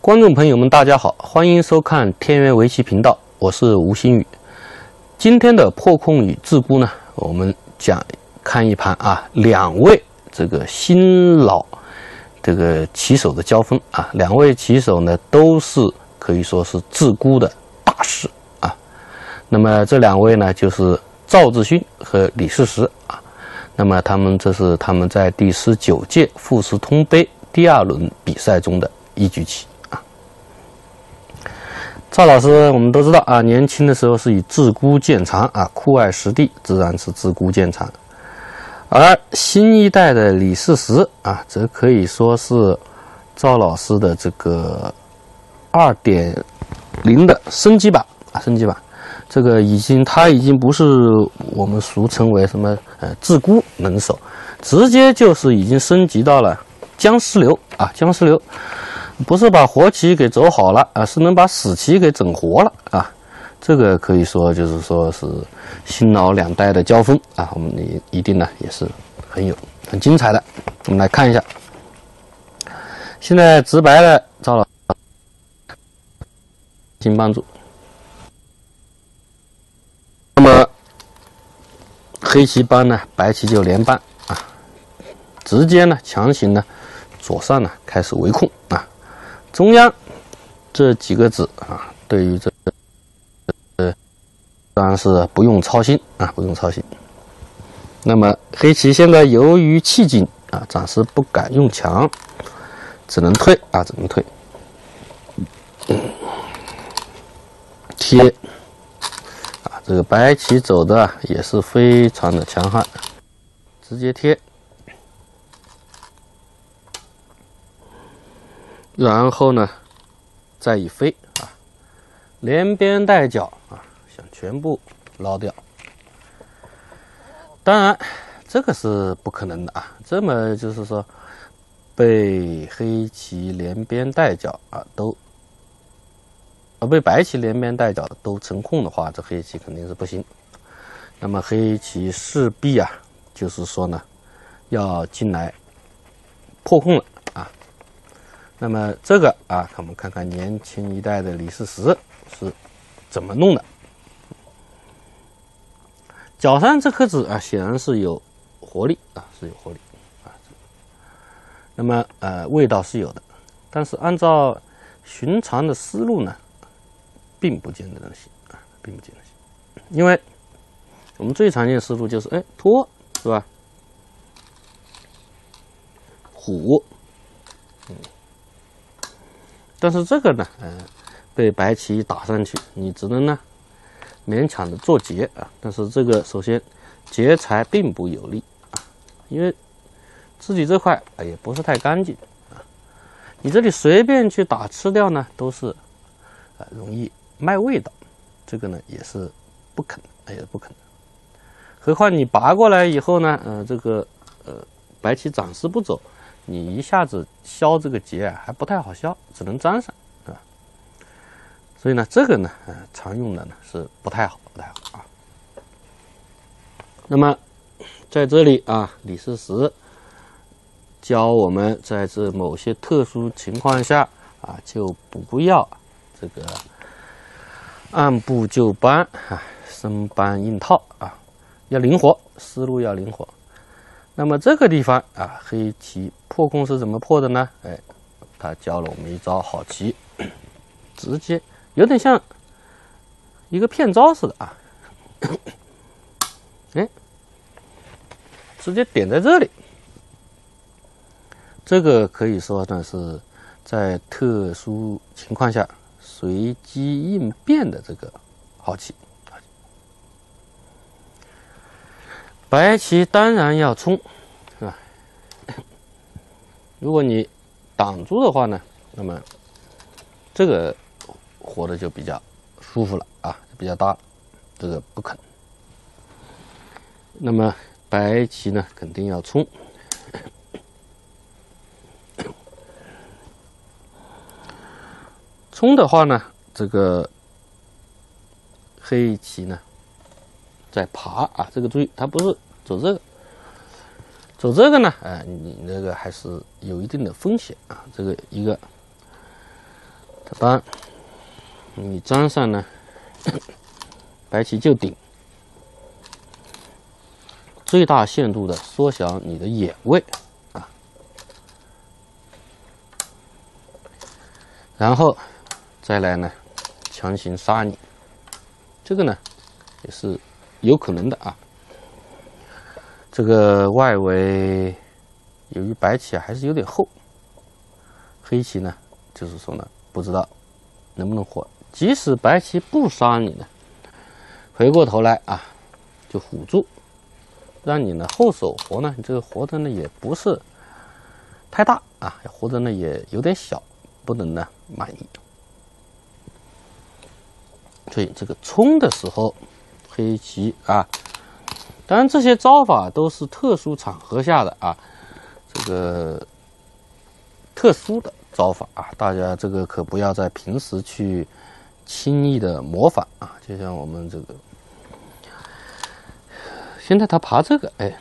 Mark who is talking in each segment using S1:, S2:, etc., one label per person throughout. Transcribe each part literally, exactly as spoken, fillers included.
S1: 观众朋友们，大家好，欢迎收看天元围棋频道，我是吴新宇。今天的破空与自孤呢，我们讲看一盘啊，两位这个新老这个棋手的交锋啊，两位棋手呢都是可以说是自孤的大师啊。那么这两位呢，就是赵志勋和李世石啊。那么他们这是他们在第十九届富士通杯第二轮比赛中的一局棋。赵老师，我们都知道啊，年轻的时候是以自孤见长啊，酷爱实地，自然是自孤见长。而新一代的李世石啊，则可以说是赵老师的这个 二点零 的升级版啊，升级版。这个已经，他已经不是我们俗称为什么呃自孤能手，直接就是已经升级到了僵尸流啊，僵尸流。不是把活棋给走好了啊，是能把死棋给整活了啊！这个可以说就是说是新老两代的交锋啊，我们一定呢也是很有很精彩的。我们来看一下，现在直白的赵老师请帮助。那么黑棋搬呢，白棋就连搬啊，直接呢强行呢左上呢开始围控啊。中央这几个子啊，对于这呃当然是不用操心啊，不用操心。那么黑棋现在由于气紧啊，暂时不敢用强，只能退啊，只能退。贴啊，这个白棋走的也是非常的强悍，直接贴。然后呢，再以飞啊，连边带角啊，想全部捞掉。当然，这个是不可能的啊。这么就是说，被黑棋连边带角啊，都啊被白棋连边带角都成空的话，这黑棋肯定是不行。那么黑棋势必啊，就是说呢，要进来破空了。那么这个啊，我们看看年轻一代的李世石是怎么弄的。角上这颗子啊，显然是有活力啊，是有活力啊。那么呃，味道是有的，但是按照寻常的思路呢，并不见得能行啊，并不见得行。因为我们最常见的思路就是，哎，拖是吧？虎，嗯。但是这个呢，呃，被白棋打上去，你只能呢勉强的做劫啊。但是这个首先劫财并不有利啊，因为自己这块啊也不是太干净啊。你这里随便去打吃掉呢，都是啊容易卖味道，这个呢也是不肯，也是不肯的。何况你拔过来以后呢，呃，这个呃白棋暂时不走。你一下子消这个劫啊，还不太好消，只能粘上，对吧？所以呢，这个呢，呃，常用的呢是不太好，不太好啊。那么在这里啊，李世石教我们，在这某些特殊情况下啊，就不要这个按部就班啊，生搬硬套啊，要灵活，思路要灵活。那么这个地方啊，黑棋破空是怎么破的呢？哎，他教了我们一招好棋，直接有点像一个骗招似的啊，哎，直接点在这里。这个可以说呢是在特殊情况下随机应变的这个好棋。白棋当然要冲，是吧？如果你挡住的话呢，那么这个活的就比较舒服了啊，比较大，这个不肯。那么白棋呢，肯定要冲。冲的话呢，这个黑棋呢在爬啊，这个注意，它不是走这个，走这个呢，哎、呃，你那个还是有一定的风险啊。这个一个这般你粘上呢，白棋就顶，最大限度的缩小你的眼位啊，然后再来呢强行杀你，这个呢也是有可能的啊。这个外围由于白棋还是有点厚，黑棋呢就是说呢不知道能不能活。即使白棋不杀你呢，回过头来啊就唬住，让你呢后手活呢，你这个活的呢也不是太大啊，活的呢也有点小，不能呢满意。所以这个冲的时候，黑棋啊，当然这些招法都是特殊场合下的啊，这个特殊的招法啊，大家这个可不要在平时去轻易的模仿啊。就像我们这个，现在他爬这个，哎，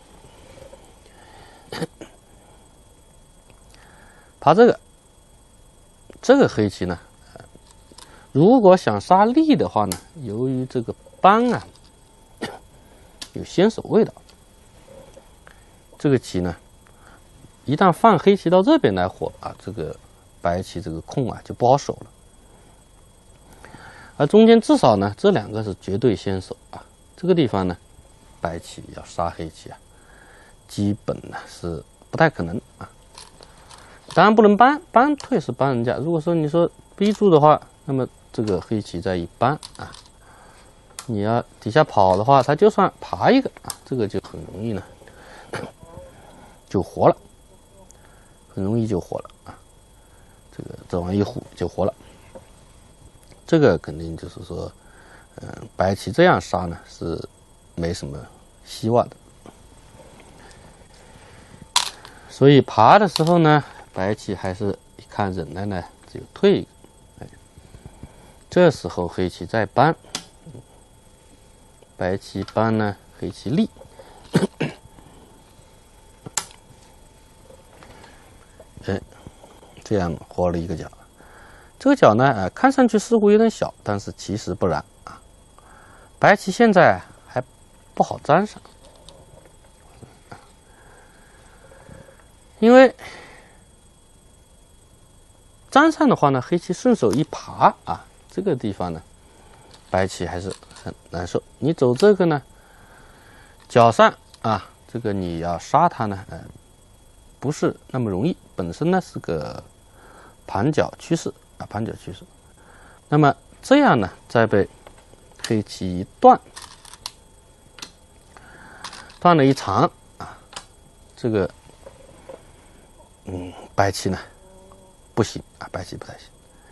S1: 爬这个，这个黑棋呢，如果想杀力的话呢，由于这个扳啊有先手味道，这个棋呢，一旦放黑棋到这边来活啊，这个白棋这个空啊就不好守了。而中间至少呢，这两个是绝对先手啊，这个地方呢，白棋要杀黑棋啊，基本呢是不太可能啊。当然不能扳，扳退是扳人家。如果说你说逼住的话，那么这个黑棋再一扳啊，你要底下跑的话，它就算爬一个啊，这个就很容易呢就活了，很容易就活了啊。这个这往一唬就活了。这个肯定就是说，嗯、呃，白棋这样杀呢是没什么希望的。所以爬的时候呢，白棋还是一看忍耐呢，只有退一个。哎，这时候黑棋再扳，白棋扳呢，黑棋立。哎，这样活了一个角。这个角呢，呃，看上去似乎有点小，但是其实不然啊。白棋现在还不好粘上，因为粘上的话呢，黑棋顺手一爬啊，这个地方呢，白棋还是很难受。你走这个呢，角上啊，这个你要杀它呢，呃，不是那么容易。本身呢是个盘角趋势啊，盘角趋势。那么这样呢，再被黑棋一断，断了一长啊，这个嗯，白棋呢不行啊，白棋不太行。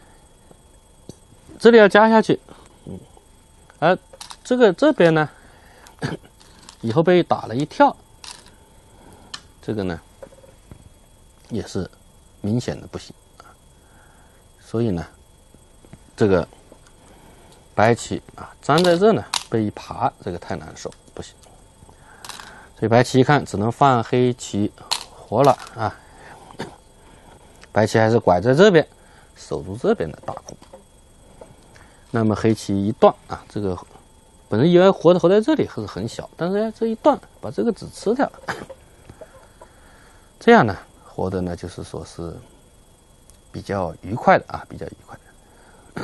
S1: 这里要加下去，嗯，而这个这边呢，以后被打了一跳，这个呢也是明显的不行啊。所以呢，这个白棋啊粘在这呢，被一爬，这个太难受，不行。所以白棋一看，只能放黑棋活了啊。白棋还是拐在这边，守住这边的大空。那么黑棋一断啊，这个本人以为活的活在这里是很小，但是这一断，把这个子吃掉了。这样呢，活的呢就是说是比较愉快的啊，比较愉快的。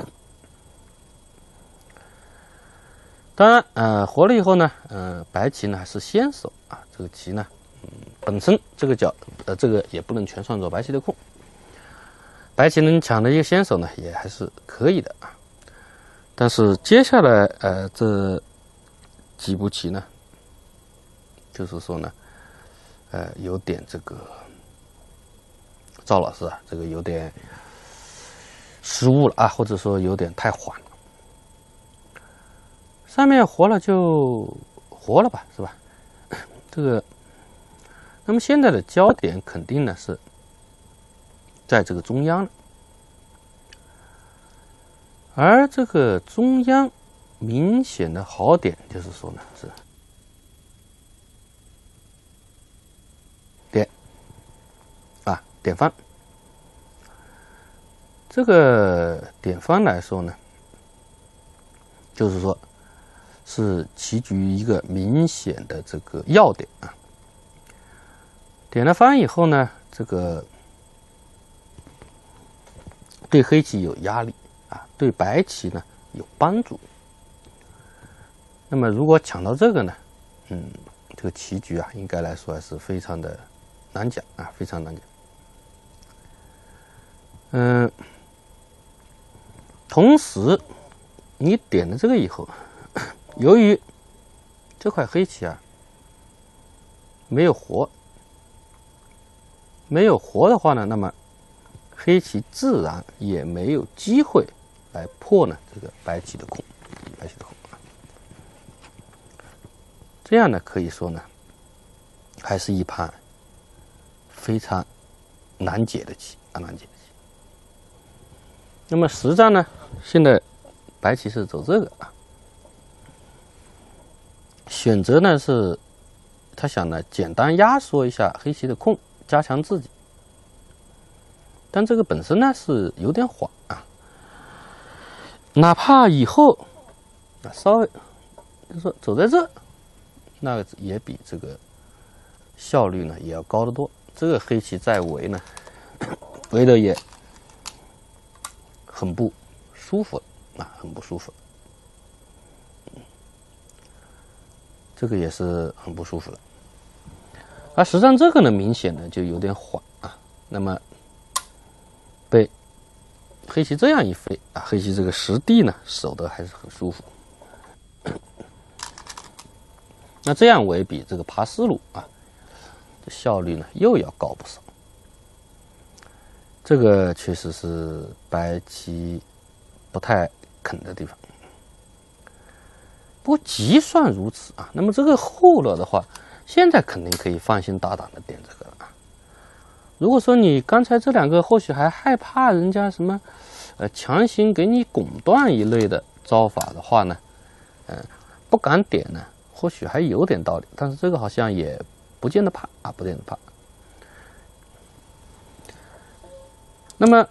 S1: 当然，呃，活了以后呢，呃，白棋呢还是先手啊，这个棋呢，嗯，本身这个角，呃，这个也不能全算作白棋的空。白棋能抢的一个先手呢，也还是可以的啊。但是接下来，呃，这几步棋呢，就是说呢，呃，有点这个赵老师啊，这个有点失误了啊，或者说有点太缓了。上面活了就活了吧，是吧？这个，那么现在的焦点肯定呢是在这个中央了，而这个中央明显的好点就是说呢是点啊点翻， 这个点翻来说呢，就是说是棋局一个明显的这个要点啊。点了翻以后呢，这个对黑棋有压力啊，对白棋呢有帮助。那么如果抢到这个呢，嗯，这个棋局啊，应该来说还是非常的难讲啊，非常难讲。嗯，同时你点了这个以后，由于这块黑棋啊没有活，没有活的话呢，那么黑棋自然也没有机会来破呢这个白棋的空，白棋的空。这样呢，可以说呢，还是一盘非常难解的棋啊，难解的棋。那么实战呢，现在白棋是走这个啊，选择呢是他想呢简单压缩一下黑棋的空，加强自己。但这个本身呢是有点缓啊，哪怕以后啊稍微就是说走在这。那个也比这个效率呢也要高得多。这个黑棋在围呢，围的也很不舒服啊，很不舒服。这个也是很不舒服的。而实际上这个呢，明显的就有点缓啊。那么被黑棋这样一飞啊，黑棋这个实地呢守得还是很舒服。那这样围比这个爬思路啊，这效率呢又要高不少。这个确实是白棋不太肯的地方。不过即算如此啊，那么这个后了的话，现在肯定可以放心大胆的点这个了啊。如果说你刚才这两个或许还害怕人家什么，呃，强行给你拱断一类的招法的话呢，嗯、呃，不敢点呢。或许还有点道理，但是这个好像也不见得怕啊，不见得怕。那么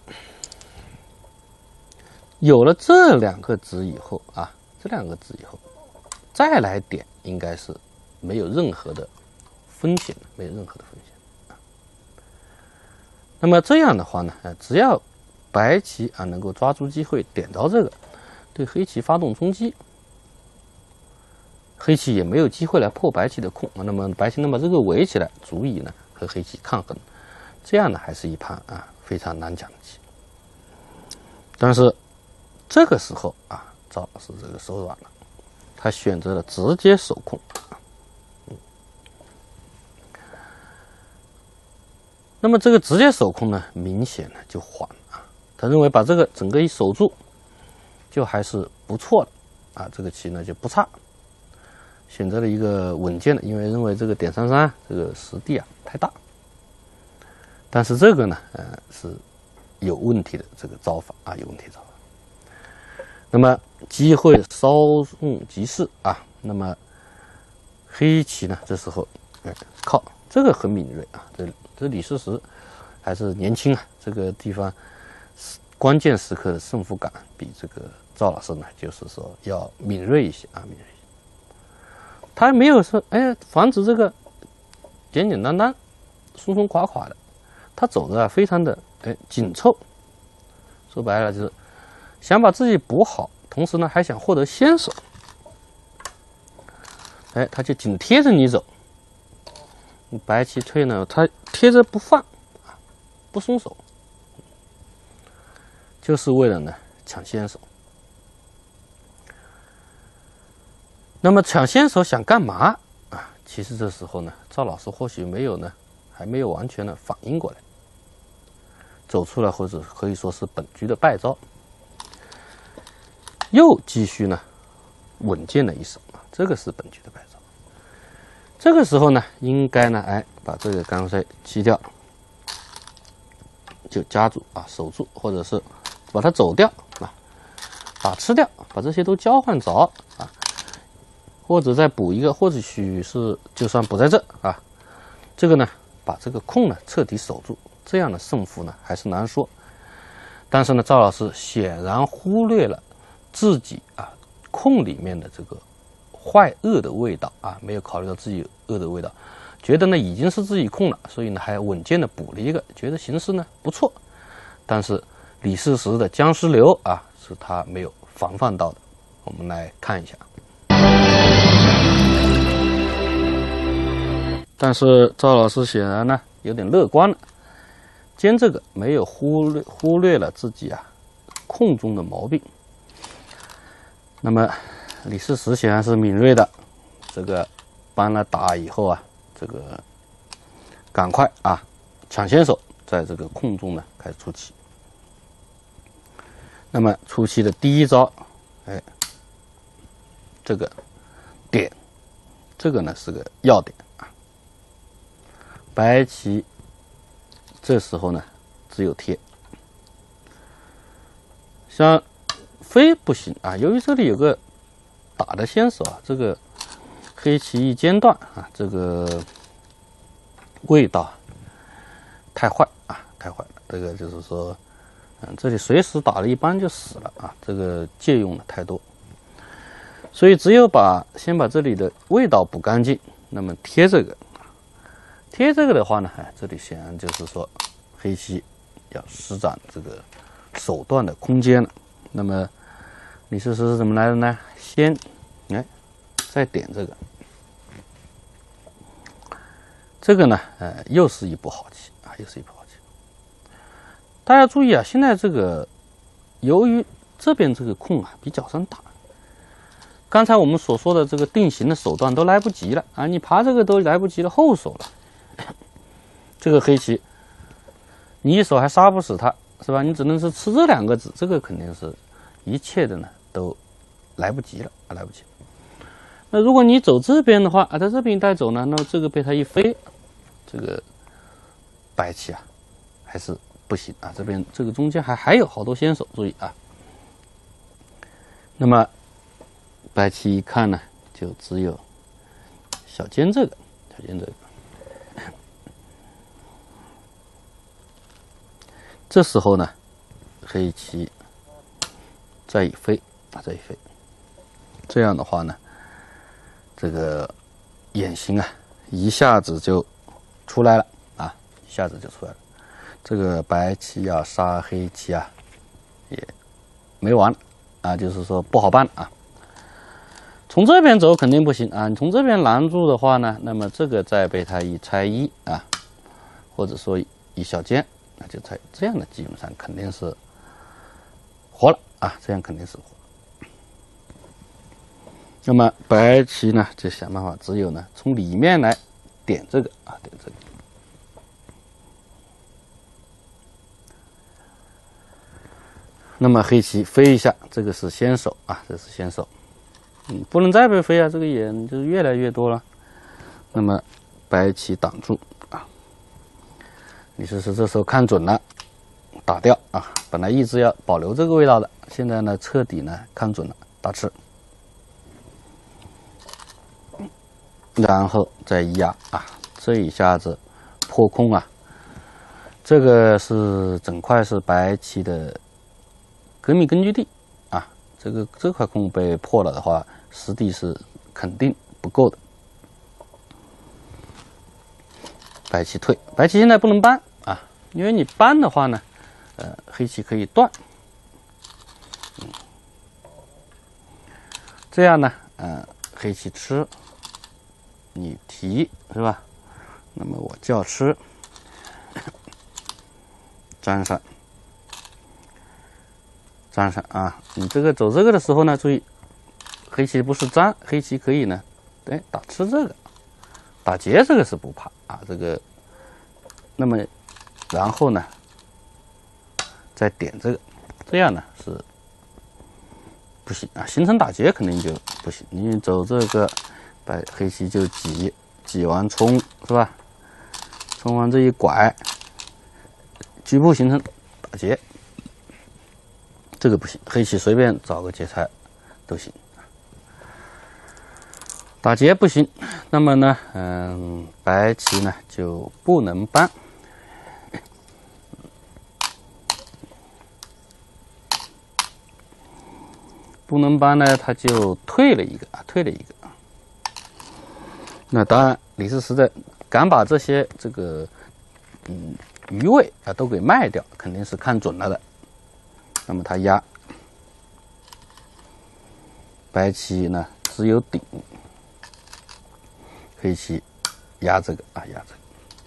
S1: 有了这两个子以后啊，这两个子以后再来点，应该是没有任何的风险，没有任何的风险。那么这样的话呢，只要白棋啊能够抓住机会点到这个，对黑棋发动冲击。黑棋也没有机会来破白棋的空，那么白棋能把这个围起来，足以呢和黑棋抗衡。这样呢，还是一盘啊非常难讲的棋。但是这个时候啊，赵老师这个手软了，他选择了直接守空。嗯、那么这个直接守空呢，明显呢就缓了啊。他认为把这个整个一守住，就还是不错的啊，这个棋呢就不差。选择了一个稳健的，因为认为这个点三三这个实地啊太大，但是这个呢，呃是有问题的这个招法啊，有问题的招法。那么机会稍纵即逝啊，那么黑棋呢，这时候哎靠这个很敏锐啊，这这李世石还是年轻啊，这个地方关键时刻的胜负感比这个赵老师呢，就是说要敏锐一些啊，敏锐一些。他没有说，哎，防止这个简简单单、松松垮垮的，他走的啊非常的哎紧凑。说白了就是想把自己补好，同时呢还想获得先手。哎，他就紧贴着你走。白棋退呢，他贴着不放，不松手，就是为了呢抢先手。那么抢先手想干嘛啊？其实这时候呢，赵老师或许没有呢，还没有完全的反应过来，走出来或者可以说是本局的败招，又继续呢稳健的一手啊，这个是本局的败招。这个时候呢，应该呢，哎，把这个干脆弃掉，就夹住啊，守住，或者是把它走掉啊，把吃掉，把这些都交换着啊。或者再补一个，或者许是就算补在这啊，这个呢，把这个空呢彻底守住，这样的胜负呢还是难说。 但是呢，赵老师显然忽略了自己啊空里面的这个坏恶的味道啊，没有考虑到自己恶的味道，觉得呢已经是自己空了，所以呢还稳健的补了一个，觉得形势呢不错。但是李世石的僵尸流啊，是他没有防范到的。我们来看一下。但是赵老师显然呢有点乐观了，兼这个没有忽略忽略了自己啊空中的毛病。那么李世石显然是敏锐的，这个搬了打以后啊，这个赶快啊抢先手，在这个空中呢开始出棋。那么出棋的第一招，哎，这个点，这个呢是个要点啊。白棋这时候呢只有贴，像飞不行啊，由于这里有个打的先手啊，这个黑棋一间断啊，这个味道太坏啊，太坏了。这个就是说，嗯，这里随时打了一般就死了啊，这个借用的太多，所以只有把先把这里的味道补干净，那么贴这个，贴这个的话呢，哎，这里显然就是说黑棋要施展这个手段的空间了。那么李世石是怎么来的呢？先，哎，再点这个，这个呢，呃，又是一步好棋啊，又是一步好棋。大家注意啊，现在这个由于这边这个空啊比角山大，刚才我们所说的这个定型的手段都来不及了啊，你爬这个都来不及了，后手了。这个黑棋，你一手还杀不死他，是吧？你只能是吃这两个子，这个肯定是一切的呢都来不及了啊，来不及。那如果你走这边的话啊，在这边带走呢，那么这个被他一飞，这个白棋啊还是不行啊，这边这个中间还还有好多先手，注意啊。那么白棋一看呢，就只有小尖这个，小尖这个。这时候呢，黑棋再一飞啊，再一飞，这样的话呢，这个眼形啊，一下子就出来了啊，一下子就出来了。这个白棋要杀黑棋啊，也没完啊，就是说不好办啊。从这边走肯定不行啊，你从这边拦住的话呢，那么这个再被他一拆一啊，或者说一小尖。那就在这样的基本上肯定是活了啊，这样肯定是活。那么白棋呢，就想办法，只有呢从里面来点这个啊，点这个。那么黑棋飞一下，这个是先手啊，这是先手，嗯，不能再被飞啊，这个眼就是越来越多了。那么白棋挡住。李世石这时候看准了，打掉啊！本来一直要保留这个味道的，现在呢彻底呢看准了，大吃，然后再一压啊，这一下子破空啊！这个是整块是白棋的革命根据地啊，这个这块空被破了的话，实地是肯定不够的。白棋退，白棋现在不能搬啊，因为你搬的话呢，呃，黑棋可以断，嗯，这样呢，呃，黑棋吃，你提是吧？那么我叫吃，粘上，粘上啊！你这个走这个的时候呢，注意，黑棋不是粘，黑棋可以呢，哎，打吃这个。打劫这个是不怕啊，这个，那么然后呢，再点这个，这样呢是不行啊，形成打劫肯定就不行。你走这个，白黑棋就挤，挤完冲是吧？冲完这一拐，局部形成打劫，这个不行，黑棋随便找个劫材都行。打劫不行，那么呢，嗯，白棋呢就不能搬。 不能搬呢，他就退了一个啊，退了一个啊。那当然，李世石的敢把这些这个嗯余位啊都给卖掉，肯定是看准了的。那么他压白棋呢，只有顶，黑棋压这个啊，压这个，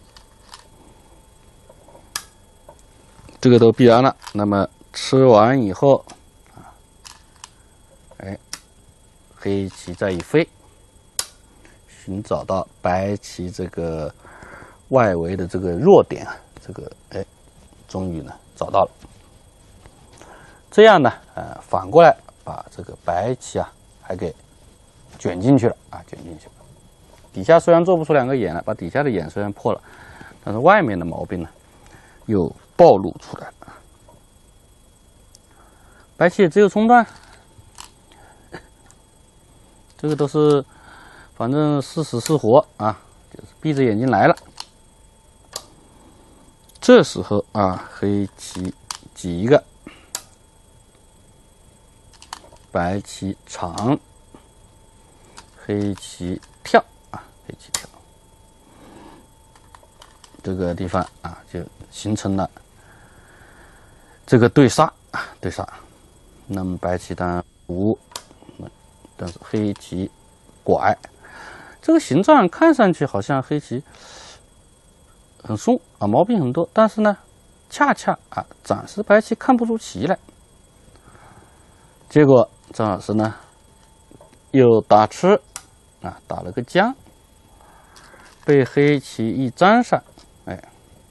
S1: 这个都必然了。那么吃完以后啊，哎，黑棋再一飞，寻找到白棋这个外围的这个弱点啊，这个哎，终于呢找到了。这样呢，呃，反过来把这个白棋啊还给卷进去了啊，卷进去了。底下虽然做不出两个眼来，把底下的眼虽然破了，但是外面的毛病呢又暴露出来了。白棋也只有冲断，这个都是反正是死是活啊，就是闭着眼睛来了。这时候啊，黑棋挤一个。白棋长，黑棋跳啊，黑棋跳，这个地方啊就形成了这个对杀啊，对杀。那么白棋当然无，但是黑棋拐，这个形状看上去好像黑棋很松啊，毛病很多，但是呢，恰恰啊暂时白棋看不出棋来，结果。张老师呢，又打吃啊，打了个将，被黑棋一粘上，哎，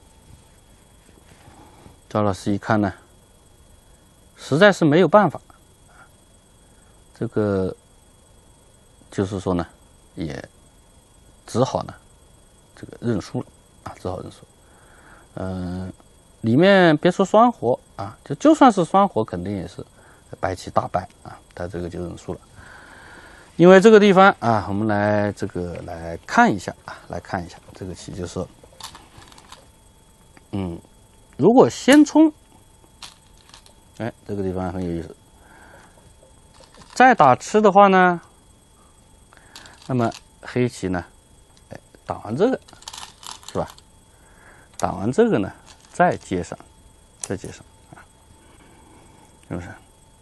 S1: 赵老师一看呢，实在是没有办法，这个就是说呢，也只好呢，这个认输了啊，只好认输。嗯、呃，里面别说双活啊，就就算是双活，肯定也是白棋大败啊。他这个就认输了，因为这个地方啊，我们来这个来看一下啊，来看一下这个棋，就是说，嗯，如果先冲，哎，这个地方很有意思，再打吃的话呢，那么黑棋呢，哎，打完这个是吧？打完这个呢，再接上，再接上啊，是不是？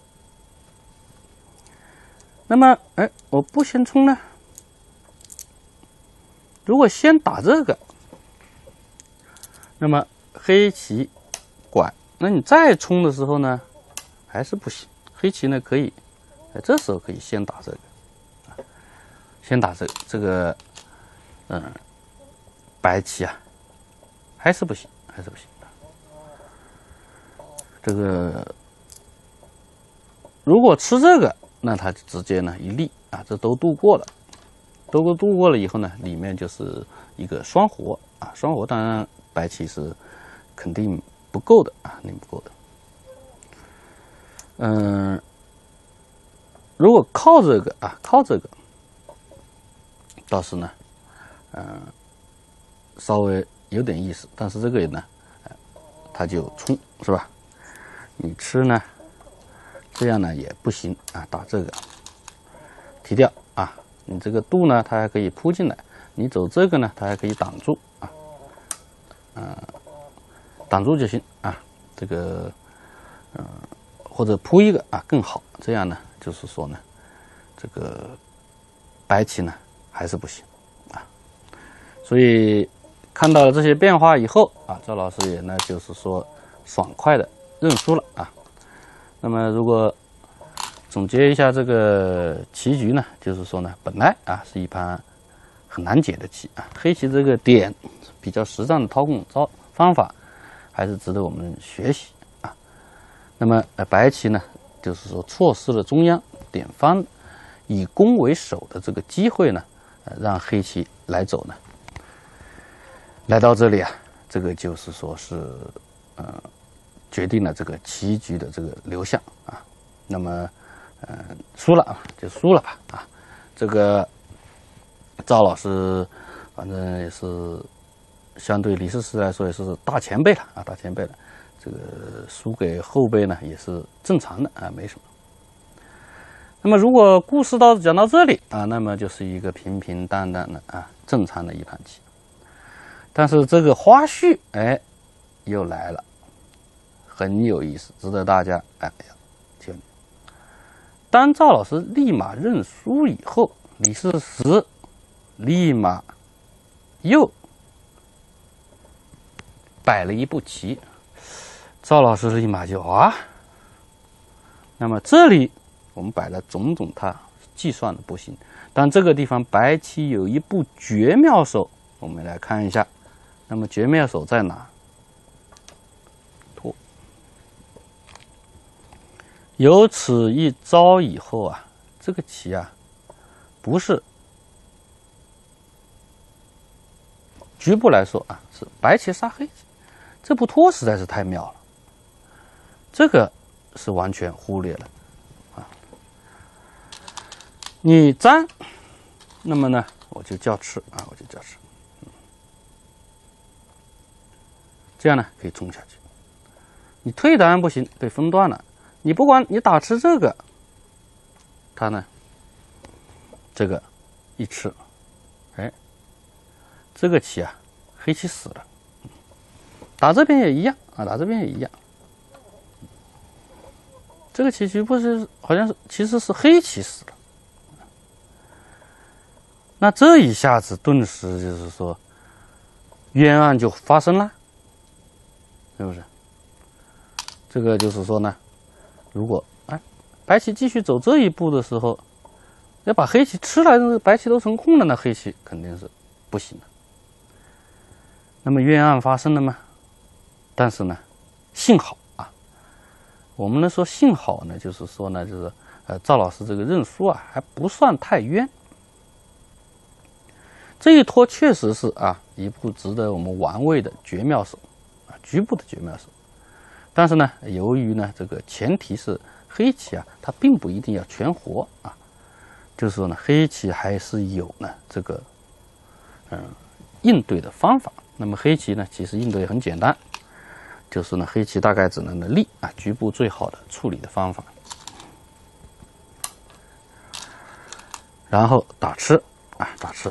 S1: 那么，哎，我不先冲呢？如果先打这个，那么黑棋拐，那你再冲的时候呢，还是不行。黑棋呢可以，哎，这时候可以先打这个，啊，先打这个，这个，嗯，白棋啊，还是不行，还是不行。这个如果吃这个。那他直接呢一立啊，这都度过了，都度过了以后呢，里面就是一个双活啊，双活当然白棋是肯定不够的啊，肯定不够的。嗯，如果靠这个啊，靠这个，倒是呢，嗯，稍微有点意思，但是这个呢，他就冲是吧？你吃呢？这样呢也不行啊，打这个提掉啊，你这个度呢，它还可以扑进来，你走这个呢，它还可以挡住啊，嗯、呃，挡住就行啊，这个嗯、呃、或者扑一个啊更好，这样呢就是说呢，这个白棋呢还是不行啊，所以看到了这些变化以后啊，赵老师也呢就是说爽快的认输了啊。那么，如果总结一下这个棋局呢，就是说呢，本来啊是一盘很难解的棋啊，黑棋这个点比较实战的操控招方法，还是值得我们学习啊。那么，呃，白棋呢，就是说错失了中央点方以攻为守的这个机会呢，呃，让黑棋来走呢，来到这里啊，这个就是说是呃。决定了这个棋局的这个流向啊，那么，呃，输了啊，就输了吧啊。这个赵老师，反正也是相对李世石来说也是大前辈了啊，大前辈了。这个输给后辈呢也是正常的啊，没什么。 那么如果故事到讲到这里啊，那么就是一个平平淡淡的啊正常的一盘棋。但是这个花絮哎又来了，很有意思，值得大家哎呀听。当赵老师立马认输以后，李世石立马又摆了一步棋，赵老师立马就啊，那么这里我们摆了种种他计算的步行，但这个地方白棋有一步绝妙手，我们来看一下。那么绝妙手在哪？拖。有此一招以后啊，这个棋啊，不是局部来说啊，是白棋杀黑棋。这步拖实在是太妙了，这个是完全忽略了啊。你粘，那么呢，我就叫吃啊，我就叫吃。这样呢可以冲下去。你退当然不行，被分断了。你不管你打吃这个，它呢，这个一吃，哎，这个棋啊，黑棋死了。打这边也一样啊，打这边也一样。这个棋局部是好像是其实是黑棋死了。那这一下子顿时就是说冤案就发生了。是不是？这个就是说呢，如果哎白棋继续走这一步的时候，要把黑棋吃了，白棋都成空了，那黑棋肯定是不行的。那么冤案发生了吗？但是呢，幸好啊，我们能说幸好呢，就是说呢，就是呃赵老师这个认输啊，还不算太冤。这一拖确实是啊一步值得我们玩味的绝妙手。局部的绝妙手，但是呢，由于呢这个前提是黑棋啊，它并不一定要全活啊，就是说呢，黑棋还是有呢这个嗯应对的方法。那么黑棋呢，其实应对很简单，就是呢黑棋大概只能呢立啊，局部最好的处理的方法，然后打吃啊打吃。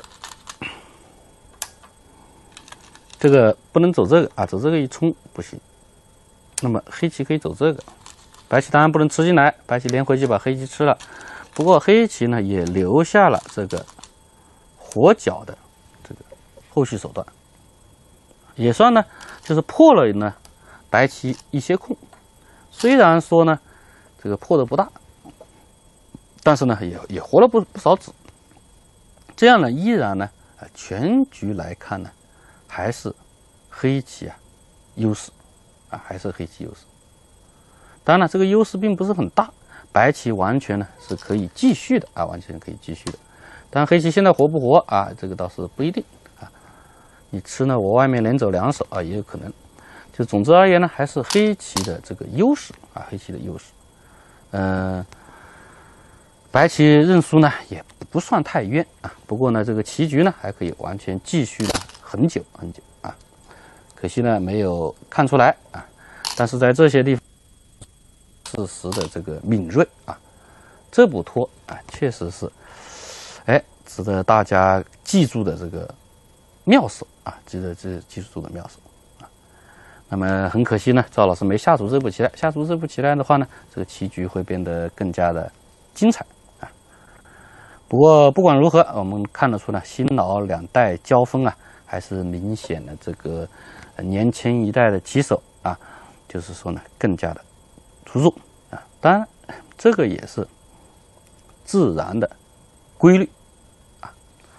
S1: 这个不能走这个啊，走这个一冲不行。那么黑棋可以走这个，白棋当然不能吃进来，白棋连回去把黑棋吃了。不过黑棋呢也留下了这个活角的这个后续手段，也算呢就是破了呢白棋一些空。虽然说呢这个破的不大，但是呢也也活了不不少子。这样呢依然呢啊全局来看呢。还是黑棋啊优势啊，还是黑棋优势。当然，这个优势并不是很大，白棋完全呢是可以继续的啊，完全可以继续的。但黑棋现在活不活啊，这个倒是不一定啊。你吃呢，我外面连走两手啊，也有可能。就总之而言呢，还是黑棋的这个优势啊，黑棋的优势。嗯、呃，白棋认输呢也不算太冤啊。不过呢，这个棋局呢还可以完全继续的。很久很久啊，可惜呢没有看出来啊，但是在这些地方，事实的这个敏锐啊，这步拖啊，确实是，哎，值得大家记住的这个妙手啊，值得这记住的妙手啊。那么很可惜呢，赵老师没下出这步棋来，下出这步棋来的话呢，这个棋局会变得更加的精彩啊。不过不管如何，我们看得出呢，新老两代交锋啊。还是明显的这个年轻一代的棋手啊，就是说呢更加的出众啊。当然，这个也是自然的规律啊。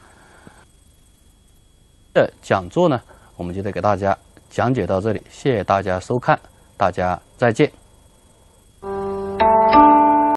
S1: 的讲座呢，我们就得给大家讲解到这里，谢谢大家收看，大家再见。